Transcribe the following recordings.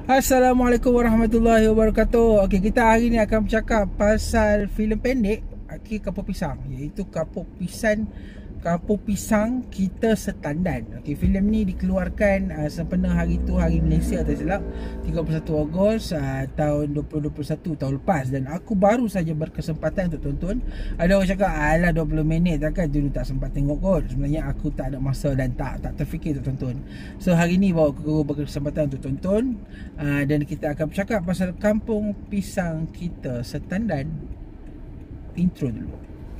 Assalamualaikum warahmatullahi wabarakatuh. Okey, kita hari ni akan bercakap pasal filem pendek Kapur Pisang, iaitu Kapur Pisang Kita Setandan. Okey, filem ni dikeluarkan sempena hari tu, hari Malaysia tak silap, 31 Ogos tahun 2021, tahun lepas, dan aku baru saja berkesempatan untuk tonton. Ada orang cakap alah 20 minit takkan dulu tak sempat tengok kot. Sebenarnya aku tak ada masa dan tak terfikir untuk tonton. So hari ni baru aku berkesempatan untuk tonton, dan kita akan bercakap pasal Kampung Pisang Kita Setandan. Intro dulu.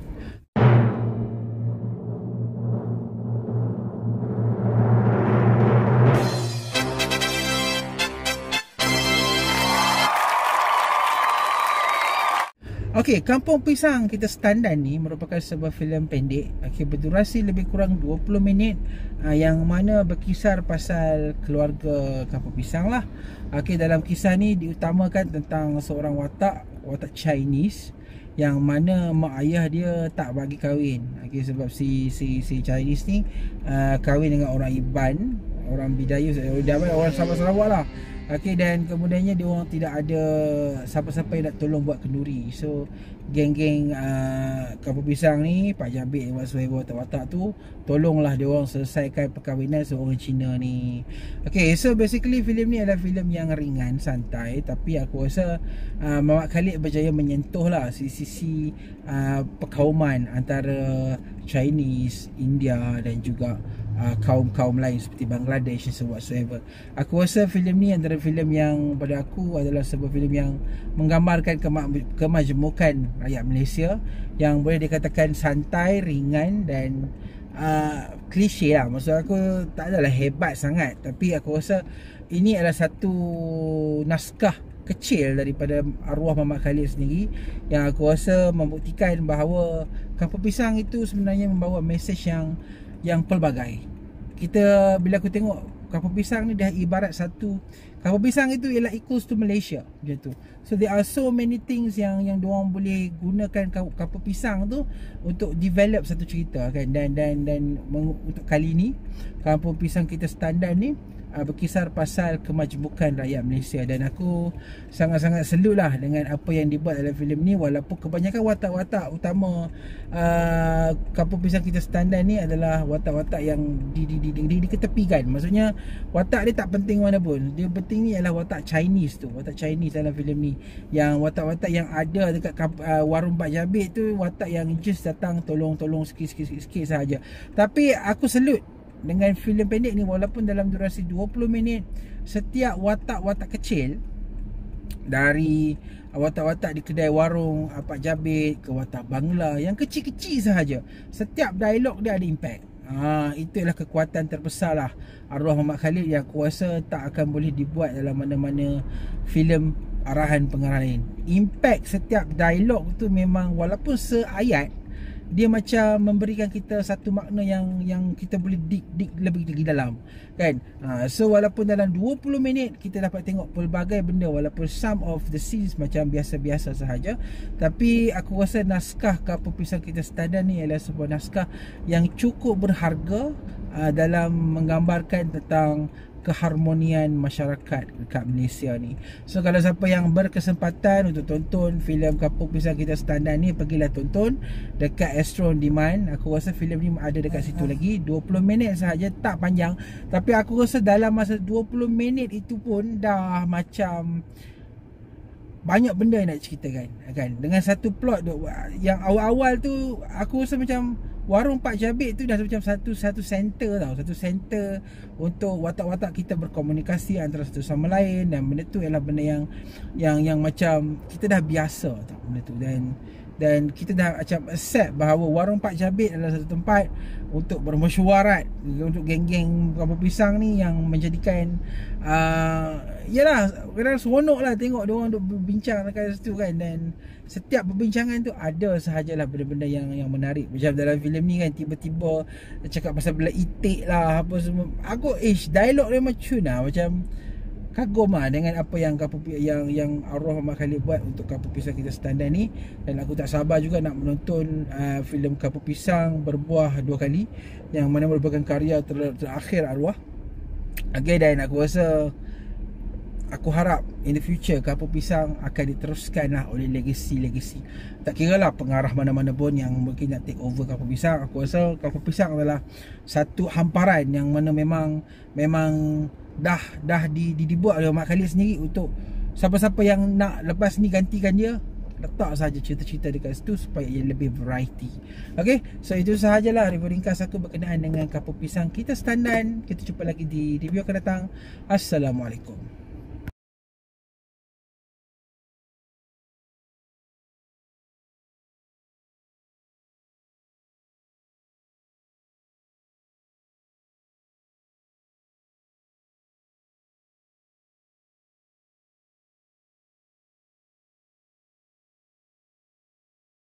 Okey, Kampung Pisang Kita Setandan ni merupakan sebuah filem pendek, berdurasi lebih kurang 20 minit, yang mana berkisar pasal keluarga Kampung Pisang lah. Dalam kisah ni diutamakan tentang seorang watak Chinese yang mana mak ayah dia tak bagi kahwin. Sebab si Chinese ni kahwin dengan orang Iban, orang Bidayuh, orang Sabah Sarawak lah. Dan kemudiannya dia orang tidak ada siapa-siapa yang nak tolong buat kenduri. So geng-geng Kampung Pisang ni, Pak Jabir whatsoever, watak-watak tu, tolonglah dia orang selesaikan perkahwinan seorang Cina ni. So basically filem ni adalah filem yang ringan, santai, tapi aku rasa Muhammad Khalid berjaya menyentuh lah sisi perkauman antara Chinese, India dan juga kaum-kaum lain seperti Bangladesh and whatsoever. Aku rasa filem ni antara filem yang pada aku adalah sebuah filem yang menggambarkan kemajemukan rakyat Malaysia, yang boleh dikatakan santai, ringan dan klise lah. Maksud aku tak adalah hebat sangat, tapi aku rasa ini adalah satu naskah kecil daripada arwah Muhammad Khalid sendiri, yang aku rasa membuktikan bahawa Kampung Pisang itu sebenarnya membawa mesej yang pelbagai. Bila aku tengok Kampung Pisang ni, dah ibarat satu, Kampung Pisang itu ialah equals to Malaysia macam tu. So there are so many things yang diorang boleh gunakan Kampung Pisang tu untuk develop satu cerita kan. Dan untuk kali ni Kampung Pisang Kita Setandan ni berkisar pasal kemajemukan rakyat Malaysia, dan aku sangat-sangat selut lah dengan apa yang dibuat dalam filem ni. Walaupun kebanyakan watak-watak utama Kampung Pisang Kita Setandan ni adalah watak-watak yang diketepikan. Maksudnya watak dia tak penting mana pun, dia penting ni adalah watak Chinese tu, watak Chinese dalam filem ni. Yang watak-watak yang ada dekat warung Pak Jabir tu, watak yang just datang tolong sikit sahaja. Tapi aku selut dengan filem pendek ni, walaupun dalam durasi 20 minit, setiap watak-watak kecil, dari watak-watak di kedai warung Pak Jabir ke watak Bangla yang kecil-kecil sahaja, setiap dialog dia ada impact. Itulah kekuatan terbesar lah arwah Muhammad Khalid, yang aku rasa tak akan boleh dibuat dalam mana-mana filem arahan pengarah lain. Impact setiap dialog tu memang, walaupun seayat, dia macam memberikan kita satu makna yang kita boleh dig lebih dalam kan. So walaupun dalam 20 minit kita dapat tengok pelbagai benda, walaupun some of the scenes macam biasa-biasa sahaja, tapi aku rasa naskah Kampung Pisang Kita Setandan ni adalah sebuah naskah yang cukup berharga dalam menggambarkan tentang keharmonian masyarakat dekat Malaysia ni. So kalau siapa yang berkesempatan untuk tonton filem Kampung Pisang Kita Setandan ni, pergilah tonton dekat Astro On Demand. Aku rasa filem ni ada dekat situ lagi. 20 minit sahaja, tak panjang, tapi aku rasa dalam masa 20 minit itu pun dah macam banyak benda yang nak ceritakan kan. Dengan satu plot tu, yang awal-awal tu aku rasa macam warung Pak Jabir tu dah macam satu center tau, satu center untuk watak-watak kita berkomunikasi antara satu sama lain, dan benda tu ialah benda yang macam kita dah biasa tau benda tu, dan kita dah macam accept bahawa warung Pak Jabir adalah satu tempat untuk bermesyuarat untuk geng-geng Kampung Pisang ni, yang menjadikan yalah, kadang seronok lah tengok diorang duk berbincang dekat situ kan. Dan setiap perbincangan tu ada sahajalah benda-benda yang menarik. Macam dalam filem ni kan, tiba-tiba cakap pasal bela itik lah, apa semua. Aku dialog dia macam lah, macam kagum lah dengan apa yang arwah Muhammad Khalid buat untuk Kampung Pisang Kita Setandan ni. Dan aku tak sabar juga nak menonton filem Kampung Pisang Berbuah Dua Kali, yang mana merupakan karya terakhir arwah. Dan aku aku harap in the future Kampung Pisang akan diteruskan lah oleh legacy. Tak kira lah pengarah mana-mana pun yang mungkin nak take over Kampung Pisang. Aku rasa Kampung Pisang adalah satu hamparan yang mana memang dah dibuat oleh Mat Khalid sendiri untuk siapa-siapa yang nak lepas ni gantikan dia, letak saja cerita-cerita dekat situ supaya ia lebih variety. Okay, so itu sahajalah review ringkas aku berkenaan dengan Kampung Pisang Kita Standan. Kita jumpa lagi di review akan datang. Assalamualaikum.